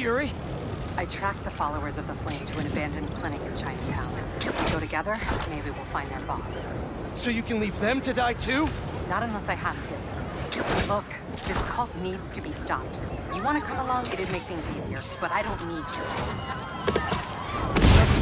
Yuri? I tracked the followers of the Flame to an abandoned clinic in Chinatown. If we go together, maybe we'll find their boss. So you can leave them to die too? Not unless I have to. Look, this cult needs to be stopped. You want to come along? It'd make things easier, but I don't need you.